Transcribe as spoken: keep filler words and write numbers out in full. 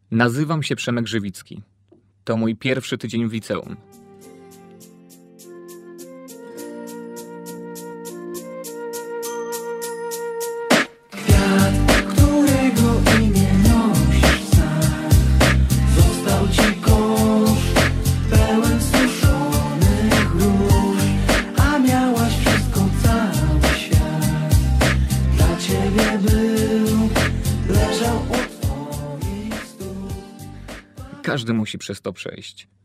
Nazywam się Przemek Żywicki. To mój pierwszy tydzień w liceum. Kwiat, którego imię nosisz sam, został ci kosz pełen suszonych róż, a miałaś wszystko, cały świat dla ciebie był, leżał u twoich stóp. Każdy musi przez to przejść.